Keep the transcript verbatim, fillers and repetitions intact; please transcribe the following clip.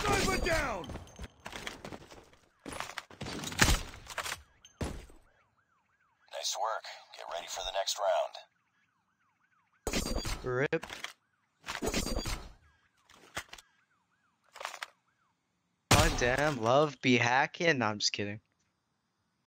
Sniper down! Nice work. Get ready for the next round. Rip. Oh damn, love be hacking. No, I'm just kidding.